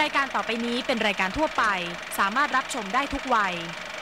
รายการต่อไปนี้เป็นรายการทั่วไปสามารถรับชมได้ทุกวัย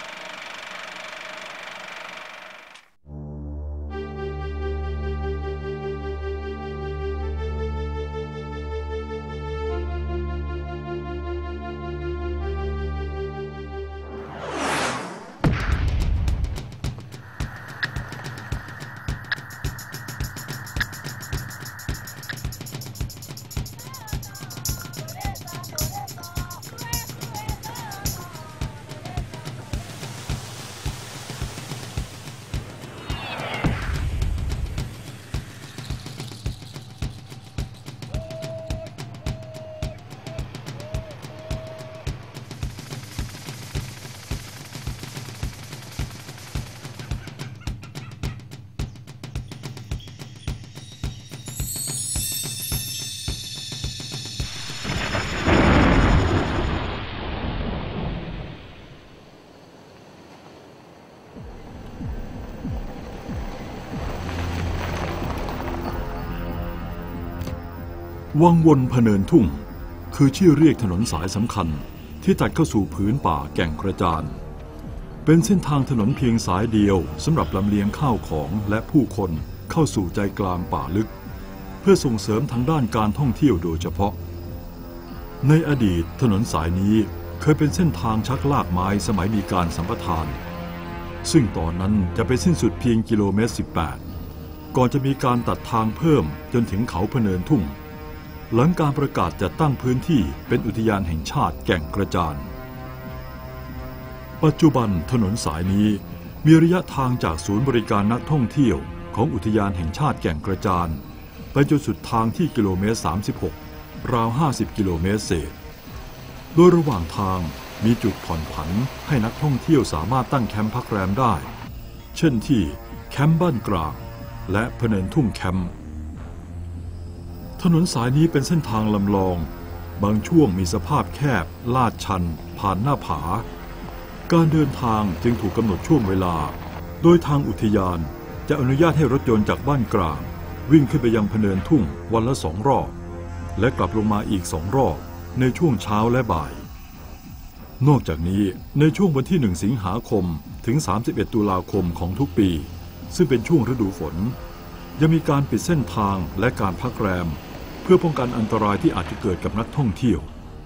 วังวนพเนินทุ่งคือชื่อเรียกถนนสายสำคัญที่ตัดเข้าสู่ผืนป่าแก่งกระจานเป็นเส้นทางถนนเพียงสายเดียวสำหรับลำเลียงข้าวของและผู้คนเข้าสู่ใจกลางป่าลึกเพื่อส่งเสริมทางด้านการท่องเที่ยวโดยเฉพาะในอดีตถนนสายนี้เคยเป็นเส้นทางชักลากไม้สมัยมีการสัมปทานซึ่งตอนนั้นจะไปสิ้นสุดเพียงกิโลเมตร 18ก่อนจะมีการตัดทางเพิ่มจนถึงเขาพเนินทุ่งหลังการประกาศจัดตั้งพื้นที่เป็นอุทยานแห่งชาติแก่งกระจานปัจจุบันถนนสายนี้มีระยะทางจากศูนย์บริการนักท่องเที่ยวของอุทยานแห่งชาติแก่งกระจานไปจนสุดทางที่กิโลเมตร 36ราว50กิโลเมตรเศษโดยระหว่างทางมีจุดผ่อนผันให้นักท่องเที่ยวสามารถตั้งแคมป์พักแรมได้เช่นที่แคมป์บ้านกลางและพเนินทุ่งแคมป์ถนนสายนี้เป็นเส้นทางลำลองบางช่วงมีสภาพแคบลาดชันผ่านหน้าผาการเดินทางจึงถูกกำหนดช่วงเวลาโดยทางอุทยานจะอนุญาตให้รถยนต์จากบ้านกลางวิ่งขึ้นไปยังพเนินทุ่งวันละ2 รอบและกลับลงมาอีก2 รอบในช่วงเช้าและบ่ายนอกจากนี้ในช่วงวันที่1 สิงหาคมถึง31 ตุลาคมของทุกปีซึ่งเป็นช่วงฤดูฝนยังมีการปิดเส้นทางและการพักแรมเพื่อป้องกันอันตรายที่อาจจะเกิดกับนักท่องเที่ยว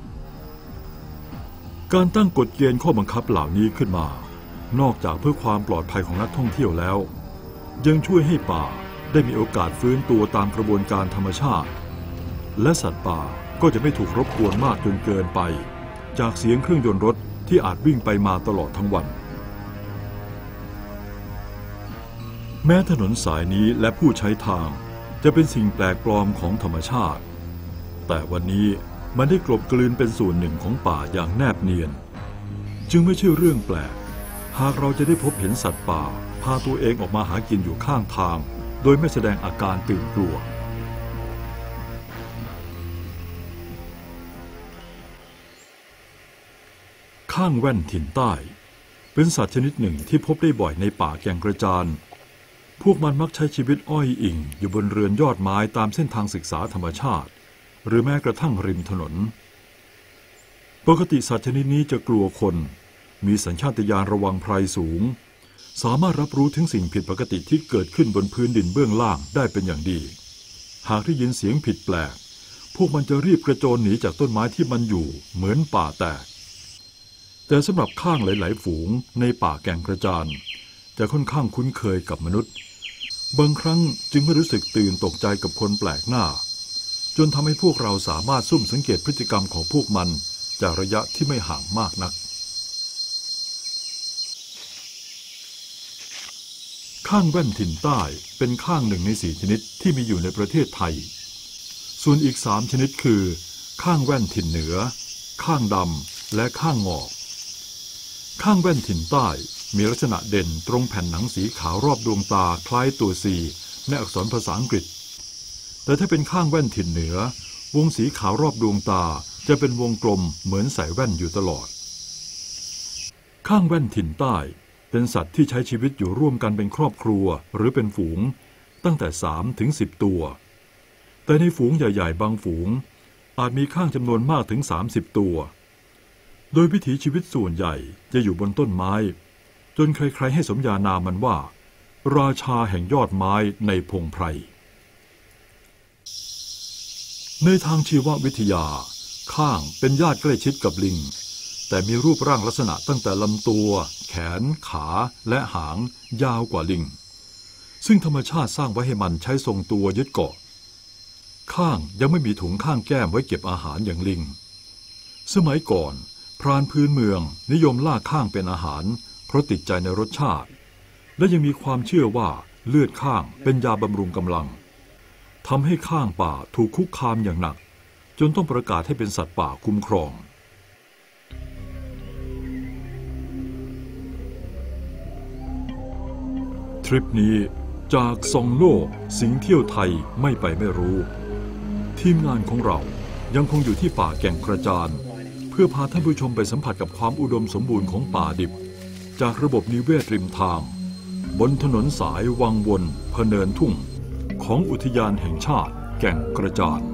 การตั้งกฎเกณฑ์ข้อบังคับเหล่านี้ขึ้นมานอกจากเพื่อความปลอดภัยของนักท่องเที่ยวแล้วยังช่วยให้ป่าได้มีโอกาสฟื้นตัวตามกระบวนการธรรมชาติและสัตว์ป่าก็จะไม่ถูกรบกวนมากจนเกินไปจากเสียงเครื่องยนต์รถที่อาจวิ่งไปมาตลอดทั้งวันแม้ถนนสายนี้และผู้ใช้ทางจะเป็นสิ่งแปลกปลอมของธรรมชาติแต่วันนี้มันได้กลบกลืนเป็นส่วนหนึ่งของป่าอย่างแนบเนียนจึงไม่ใช่เรื่องแปลกหากเราจะได้พบเห็นสัตว์ป่าพาตัวเองออกมาหากินอยู่ข้างทางโดยไม่แสดงอาการตื่นกลัวข้างแว่นถิ่นใต้เป็นสัตว์ชนิดหนึ่งที่พบได้บ่อยในป่าแก่งกระจานพวกมันมักใช้ชีวิตอ้อยอิงอยู่บนเรือนยอดไม้ตามเส้นทางศึกษาธรรมชาติหรือแม้กระทั่งริมถนนปกติสัตว์ชนิดนี้จะกลัวคนมีสัญชาตญาณระวังภัยสูงสามารถรับรู้ถึงสิ่งผิดปกติที่เกิดขึ้นบนพื้นดินเบื้องล่างได้เป็นอย่างดีหากได้ยินเสียงผิดแปลกพวกมันจะรีบกระโจนหนีจากต้นไม้ที่มันอยู่เหมือนป่าแตกแต่สำหรับข้างหลายๆฝูงในป่าแก่งกระจานจะค่อนข้างคุ้นเคยกับมนุษย์บางครั้งจึงไม่รู้สึกตื่นตกใจกับคนแปลกหน้าจนทำให้พวกเราสามารถซุ่มสังเกตพฤติกรรมของพวกมันจากระยะที่ไม่ห่างมากนักข้างแว่นถิ่นใต้เป็นข้าง1 ใน 4ชนิดที่มีอยู่ในประเทศไทยส่วนอีก3ชนิดคือข้างแว่นถิ่นเหนือข้างดำและข้างงอกข้างแว่นถิ่นใต้มีลักษณะเด่นตรงแผ่นหนังสีขาวรอบดวงตาคล้ายตัว C ในอักษรภาษาอังกฤษแต่ถ้าเป็นข้างแว่นถิ่นเหนือวงสีขาวรอบดวงตาจะเป็นวงกลมเหมือนใส่แว่นอยู่ตลอดข้างแว่นถิ่นใต้เป็นสัตว์ที่ใช้ชีวิตอยู่ร่วมกันเป็นครอบครัวหรือเป็นฝูงตั้งแต่3 ถึง 10 ตัวแต่ในฝูงใหญ่ๆบางฝูงอาจมีข้างจำนวนมากถึง30ตัวโดยวิถีชีวิตส่วนใหญ่จะอยู่บนต้นไม้จนใครๆให้สมญานามมันว่าราชาแห่งยอดไม้ในพงไพรในทางชีววิทยาข้างเป็นญาติใกล้ชิดกับลิงแต่มีรูปร่างลักษณะตั้งแต่ลำตัวแขนขาและหางยาวกว่าลิงซึ่งธรรมชาติสร้างไว้ให้มันใช้ทรงตัวยึดเกาะข้างยังไม่มีถุงข้างแก้มไว้เก็บอาหารอย่างลิงสมัยก่อนพรานพื้นเมืองนิยมล่าข้างเป็นอาหารเพราะติดใจในรสชาติและยังมีความเชื่อว่าเลือดข้างเป็นยาบำรุงกำลังทำให้ข้างป่าถูกคุกคามอย่างหนักจนต้องประกาศให้เป็นสัตว์ป่าคุ้มครองทริปนี้จากซองโลกสิงเที่ยวไทยไม่ไปไม่รู้ทีมงานของเรายังคงอยู่ที่ป่าแก่งกระจานเพื่อพาท่านผู้ชมไปสัมผัสกับความอุดมสมบูรณ์ของป่าดิบจากระบบนิเวศริมทางบนถนนสายวังวนพเนินทุ่งของอุทยานแห่งชาติแก่งกระจาน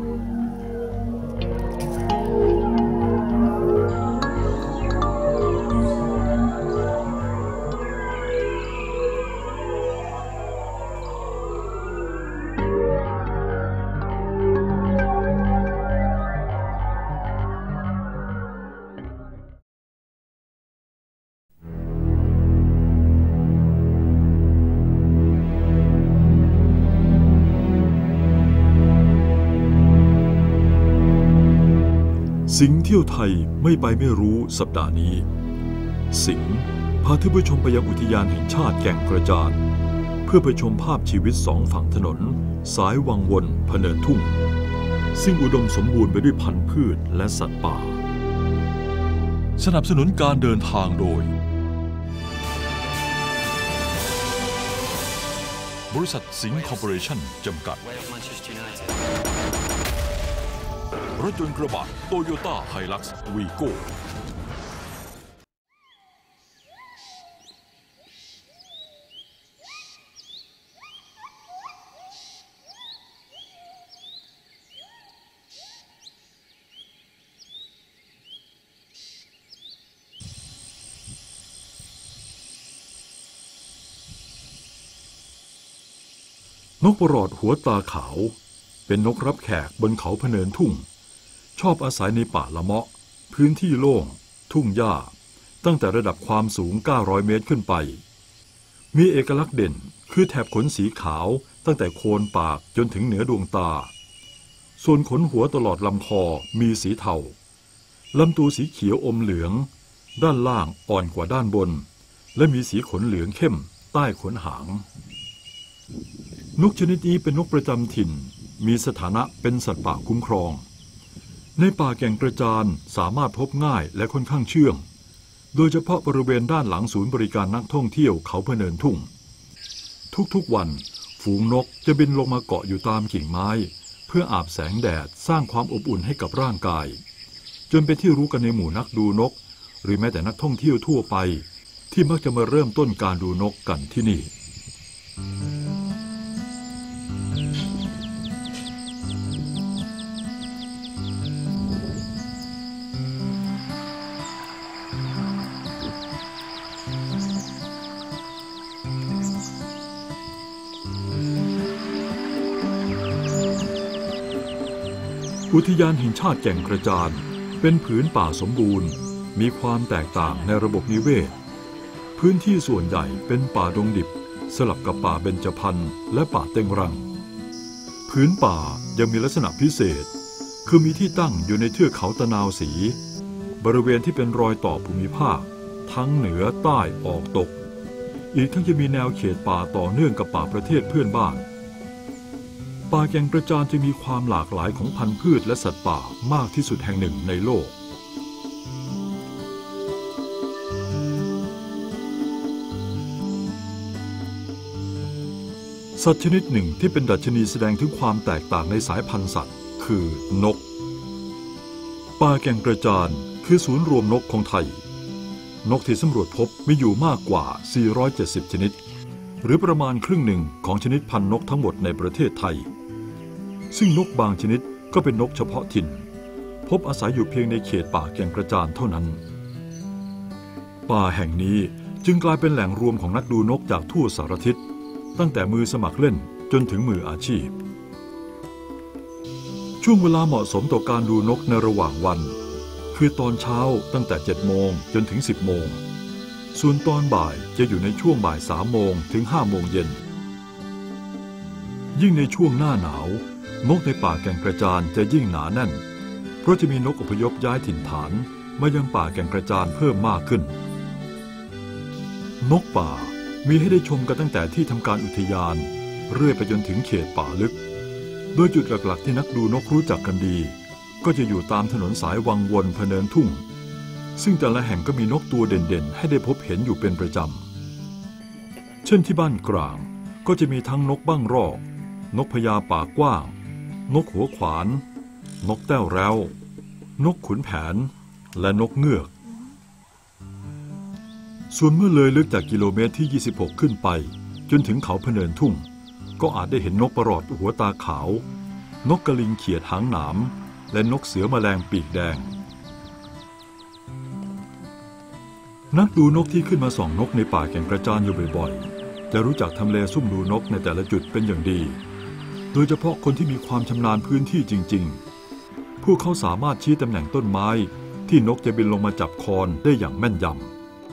สิงห์เที่ยวไทยไม่ไปไม่รู้สัปดาห์นี้สิงห์พาท่านผู้ชมไปยังอุทยานแห่งชาติแก่งกระจานเพื่อไปชมภาพชีวิตสองฝั่งถนนสายวังวนพเนินทุ่งซึ่งอุดมสมบูรณ์ไปด้วยพันธุ์พืชและสัตว์ป่าสนับสนุนการเดินทางโดยบริษัทสิงห์คอร์ปอเรชั่นจำกัดรถยนต์กระบะโตโยต้าไฮลักซ์วีโก้นกประหลอดหัวตาขาวเป็นนกรับแขกบนเขาพเนินทุ่งชอบอาศัยในป่าละเมาะพื้นที่โล่งทุ่งหญ้าตั้งแต่ระดับความสูง900เมตรขึ้นไปมีเอกลักษณ์เด่นคือแถบขนสีขาวตั้งแต่โคนปากจนถึงเหนือดวงตาส่วนขนหัวตลอดลำคอมีสีเทาลำตัวสีเขียวอมเหลืองด้านล่างอ่อนกว่าด้านบนและมีสีขนเหลืองเข้มใต้ขนหางนกชนิดนี้เป็นนกประจำถิ่นมีสถานะเป็นสัตว์ป่าคุ้มครองในป่าแก่งกระจานสามารถพบง่ายและค่อนข้างเชื่องโดยเฉพาะบริเวณด้านหลังศูนย์บริการนักท่องเที่ยวเขาพเนินทุ่งทุกๆวันฝูงนกจะบินลงมาเกาะอยู่ตามกิ่งไม้เพื่ออาบแสงแดดสร้างความอบอุ่นให้กับร่างกายจนเป็นที่รู้กันในหมู่นักดูนกหรือแม้แต่นักท่องเที่ยวทั่วไปที่มักจะมาเริ่มต้นการดูนกกันที่นี่อุทยานแห่งชาติแก่งกระจานเป็นผืนป่าสมบูรณ์มีความแตกต่างในระบบนิเวศพื้นที่ส่วนใหญ่เป็นป่าดงดิบสลับกับป่าเบญจพรรณและป่าเต็งรังพื้นป่ายังมีลักษณะพิเศษคือมีที่ตั้งอยู่ในเทือกเขาตะนาวศรีบริเวณที่เป็นรอยต่อภูมิภาคทั้งเหนือใต้ออกตกอีกทั้งจะมีแนวเขตป่าต่อเนื่องกับป่าประเทศเพื่อนบ้านป่าแก่งกระจานจะมีความหลากหลายของพันธุ์พืชและสัตว์ป่ามากที่สุดแห่งหนึ่งในโลกสัตว์ชนิดหนึ่งที่เป็นดัชนีแสดงถึงความแตกต่างในสายพันธุ์สัตว์คือนกป่าแก่งกระจานคือศูนย์รวมนกของไทยนกที่สำรวจพบมีอยู่มากกว่า470ชนิดหรือประมาณครึ่งหนึ่งของชนิดพันธุ์นกทั้งหมดในประเทศไทยซึ่งนกบางชนิดก็เป็นนกเฉพาะถิ่นพบอาศัยอยู่เพียงในเขตป่าแก่งกระจานเท่านั้นป่าแห่งนี้จึงกลายเป็นแหล่งรวมของนักดูนกจากทั่วสารทิศตั้งแต่มือสมัครเล่นจนถึงมืออาชีพช่วงเวลาเหมาะสมต่อการดูนกในระหว่างวันคือตอนเช้าตั้งแต่7 โมงจนถึง10 โมงส่วนตอนบ่ายจะอยู่ในช่วงบ่าย3 โมงถึง5 โมงเย็นยิ่งในช่วงหน้าหนาวนกในป่าแก่งกระจานจะยิ่งหนาแน่นเพราะจะมีนกอพยพย้ายถิ่นฐานมายังป่าแก่งกระจานเพิ่มมากขึ้นนกป่ามีให้ได้ชมกันตั้งแต่ที่ทำการอุทยานเรื่อยไปจนถึงเขตป่าลึกโดยจุดหลักๆที่นักดูนกรู้จักกันดีก็จะอยู่ตามถนนสายวังวนพะเนินทุ่งซึ่งแต่ละแห่งก็มีนกตัวเด่นๆให้ได้พบเห็นอยู่เป็นประจำเช่นที่บ้านกลางก็จะมีทั้งนกบ้างรอกนกพญาปากกว้างนกหัวขวานนกแต้วแร้วนกขุนแผนและนกเงือกส่วนเมื่อเลยลึกจากกิโลเมตรที่26ขึ้นไปจนถึงเขาพะเนินทุ่งก็อาจได้เห็นนกประหลอดหัวตาขาวนกกระลิงเขียดหางหนามและนกเสือแมลงปีกแดงนักดูนกที่ขึ้นมาส่องนกในป่าแก่งกระจานอยู่บ่อยๆจะรู้จักทำเลซุ่มดูนกในแต่ละจุดเป็นอย่างดีโดยเฉพาะคนที่มีความชำนาญพื้นที่จริงๆพวกเขาสามารถชี้ตำแหน่งต้นไม้ที่นกจะบินลงมาจับคอนได้อย่างแม่นยำ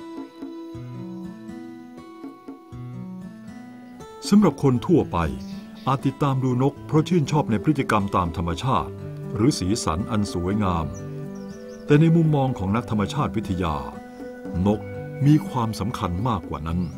สำหรับคนทั่วไปอาจติดตามดูนกเพราะชื่นชอบในพฤติกรรมตามธรรมชาติหรือสีสันอันสวยงามแต่ในมุมมองของนักธรรมชาติวิทยานกมีความสำคัญมากกว่านั้น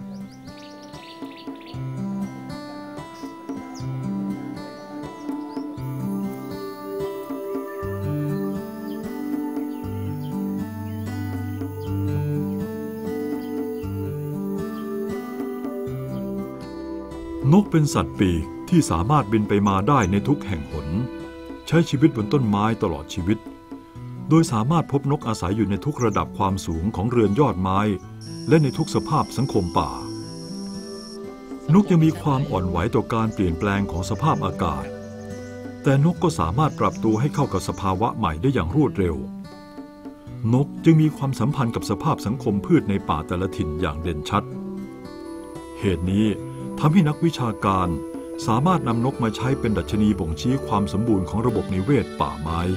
นกเป็นสัตว์ปีกที่สามารถบินไปมาได้ในทุกแห่งหนใช้ชีวิตบนต้นไม้ตลอดชีวิตโดยสามารถพบนกอาศัยอยู่ในทุกระดับความสูงของเรือนยอดไม้และในทุกสภาพสังคมป่านกยังมีความอ่อนไหวต่อการเปลี่ยนแปลงของสภาพอากาศแต่นกก็สามารถปรับตัวให้เข้ากับสภาวะใหม่ได้อย่างรวดเร็วนกจึงมีความสัมพันธ์กับสภาพสังคมพืชในป่าแต่ละถิ่นอย่างเด่นชัดเหตุนี้ทำให้นักวิชาการสามารถนำนกมาใช้เป็นดัชนีบ่งชี้ความสมบูรณ์ของระบบนิเวศป่าไม้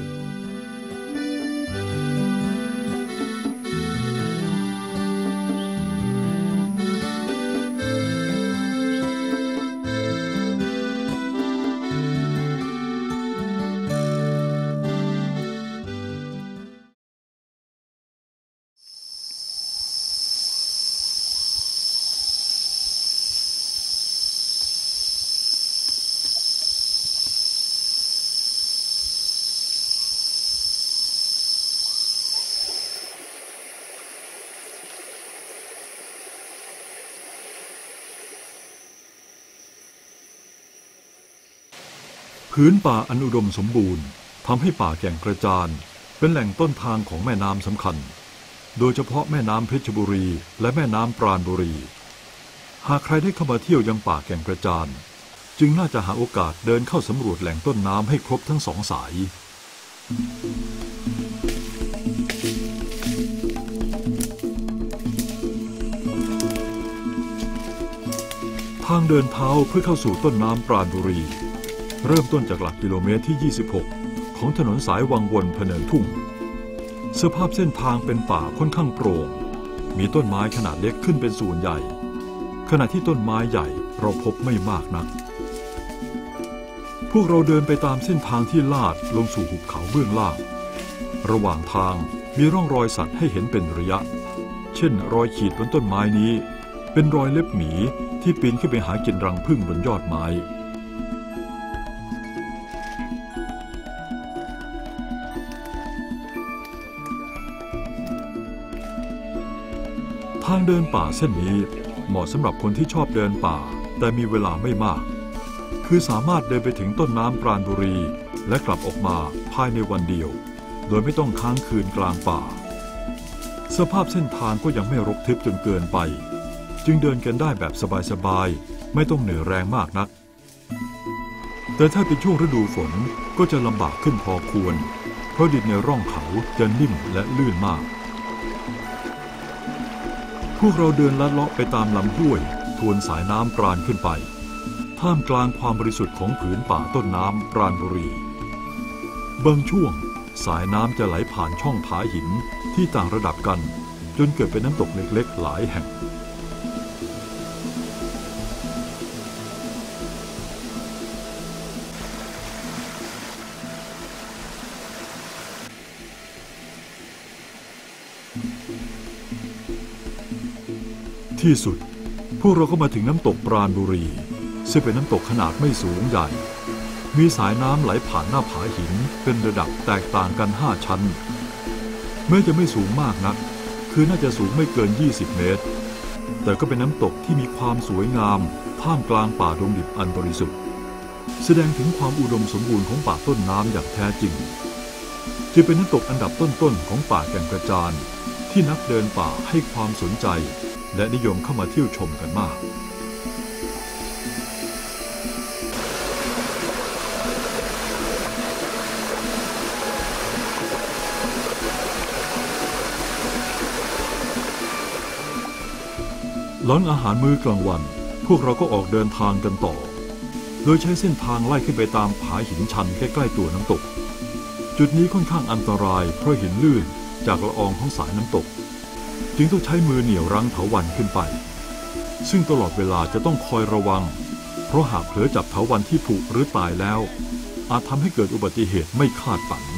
พื้นป่าอันอุดมสมบูรณ์ทำให้ป่าแก่งกระจานเป็นแหล่งต้นทางของแม่น้ำสำคัญโดยเฉพาะแม่น้ำเพชรบุรีและแม่น้ำปราณบุรีหากใครได้เข้ามาเที่ยวยังป่าแก่งกระจานจึงน่าจะหาโอกาสเดินเข้าสำรวจแหล่งต้นน้ำให้ครบทั้ง2 สายทางเดินเท้าเพื่อเข้าสู่ต้นน้ำปราณบุรีเริ่มต้นจากหลักกิโลเมตรที่26ของถนนสายวังวนพะเนินทุ่งสภาพเส้นทางเป็นป่าค่อนข้างโปร่งมีต้นไม้ขนาดเล็กขึ้นเป็นส่วนใหญ่ขณะที่ต้นไม้ใหญ่เราพบไม่มากนักพวกเราเดินไปตามเส้นทางที่ลาดลงสู่หุบเขาเบื้องล่างระหว่างทางมีร่องรอยสัตว์ให้เห็นเป็นระยะเช่นรอยขีดบนต้นไม้นี้เป็นรอยเล็บหมีที่ปีนขึ้นไปหากินรังผึ้งบนยอดไม้ทางเดินป่าเส้นนี้เหมาะสำหรับคนที่ชอบเดินป่าแต่มีเวลาไม่มากคือสามารถเดินไปถึงต้นน้ำปราณบุรีและกลับออกมาภายในวันเดียวโดยไม่ต้องค้างคืนกลางป่าสภาพเส้นทางก็ยังไม่รกทึบจนเกินไปจึงเดินกันได้แบบสบายๆไม่ต้องเหนื่อยแรงมากนักแต่ถ้าเป็นช่วงฤดูฝนก็จะลำบากขึ้นพอควรเพราะราะดินในร่องเขาจะนิ่มและลื่นมากพวกเราเดินลัดเลาะไปตามลำห้วยทวนสายน้ำปราณขึ้นไปท่ามกลางความบริสุทธิ์ของผืนป่าต้นน้ำปราณบุรีบางช่วงสายน้ำจะไหลผ่านช่องผาหินที่ต่างระดับกันจนเกิดเป็นน้ำตกเล็กๆหลายแห่งที่สุดพวกเราก็มาถึงน้ำตกปราณบุรีซึ่งเป็นน้ำตกขนาดไม่สูงใหญ่มีสายน้ำไหลผ่านหน้าผาหินเป็นระดับแตกต่างกัน5 ชั้นแม้จะไม่สูงมากนักคือน่าจะสูงไม่เกิน20 เมตรแต่ก็เป็นน้ำตกที่มีความสวยงามท่ามกลางป่าดงดิบอันบริสุทธิ์แสดงถึงความอุดมสมบูรณ์ของป่าต้นน้ำอย่างแท้จริงจึงเป็นน้ำตกอันดับต้นๆของป่าแก่งกระจานที่นักเดินป่าให้ความสนใจและนิยมเข้ามาเที่ยวชมกันมากหลังอาหารมื้อกลางวันพวกเราก็ออกเดินทางกันต่อโดยใช้เส้นทางไล่ขึ้นไปตามผาหินชันใกล้ๆตัวน้ำตกจุดนี้ค่อนข้างอันตรายเพราะหินลื่นจากละอองของสายน้ำตกจึงต้องใช้มือเหนี่ยวรั้งเถาวัลย์ขึ้นไปซึ่งตลอดเวลาจะต้องคอยระวังเพราะหากเผลอจับเถาวัลย์ที่ผุหรือตายแล้วอาจทำให้เกิดอุบัติเหตุไม่คาดฝัน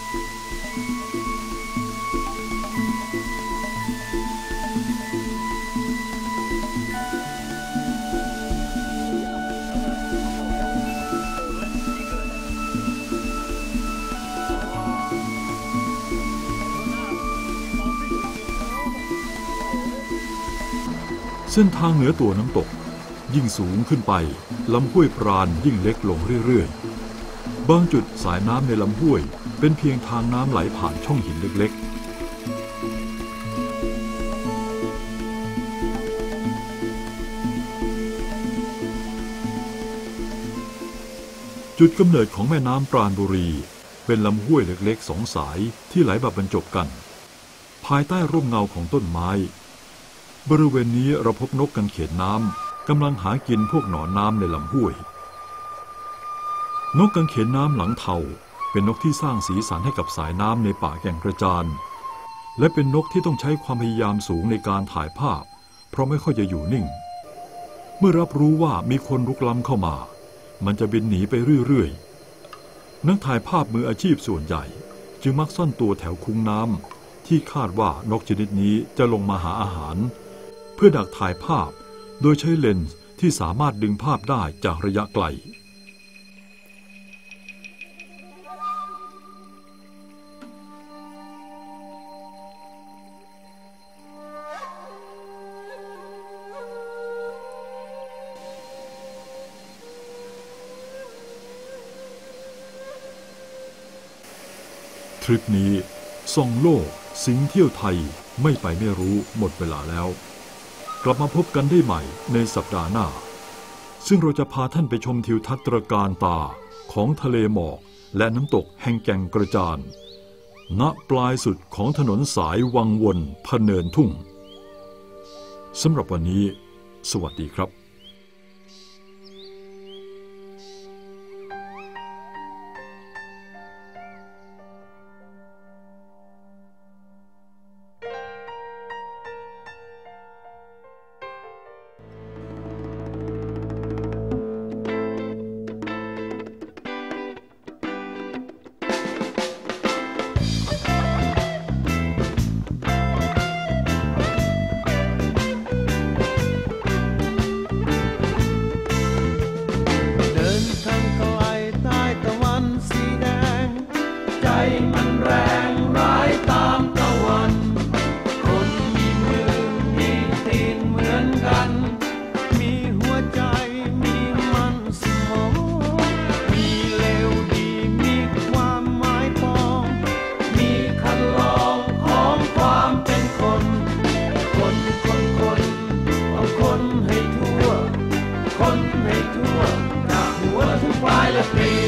เส้นทางเหนือตัวน้ำตกยิ่งสูงขึ้นไปลำห้วยปราณยิ่งเล็กลงเรื่อยๆบางจุดสายน้ำในลำห้วยเป็นเพียงทางน้ำไหลผ่านช่องหินเล็กๆจุดกำเนิดของแม่น้ำปราณบุรีเป็นลำห้วยเล็กๆ2 สายที่ไหลมาบรรจบกันภายใต้ร่มเงาของต้นไม้บริเวณนี้เราพบนกกังเขนน้ำกำลังหากินพวกหนอนน้ำในลำห้วยนกกังเขนน้ำหลังเทาเป็นนกที่สร้างสีสันให้กับสายน้ำในป่าแก่งกระจานและเป็นนกที่ต้องใช้ความพยายามสูงในการถ่ายภาพเพราะไม่ค่อยจะอยู่นิ่งเมื่อรับรู้ว่ามีคนรุกล้ำเข้ามามันจะบินหนีไปเรื่อยๆนักถ่ายภาพมืออาชีพส่วนใหญ่จึงมักซ่อนตัวแถวคุ้งน้ำที่คาดว่านกชนิดนี้จะลงมาหาอาหารเพื่อดักถ่ายภาพโดยใช้เลนส์ที่สามารถดึงภาพได้จากระยะไกลทริปนี้ส่องโลกสิงเที่ยวไทยไม่ไปไม่รู้หมดเวลาแล้วกลับมาพบกันได้ใหม่ในสัปดาห์หน้าซึ่งเราจะพาท่านไปชมทิวทัศน์ตระการตาของทะเลหมอกและน้ำตกแห่งแก่งกระจานณปลายสุดของถนนสายวังวนพเนินทุ่งสำหรับวันนี้สวัสดีครับคนให้ทั่วจากหัวถึงปลายและปลี